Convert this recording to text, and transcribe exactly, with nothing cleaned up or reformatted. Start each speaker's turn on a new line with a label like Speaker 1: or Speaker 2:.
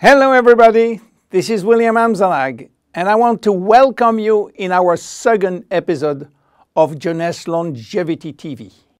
Speaker 1: Hello everybody, this is William Amzalag, and I want to welcome you in our second episode of Jeunesse Longevity T V.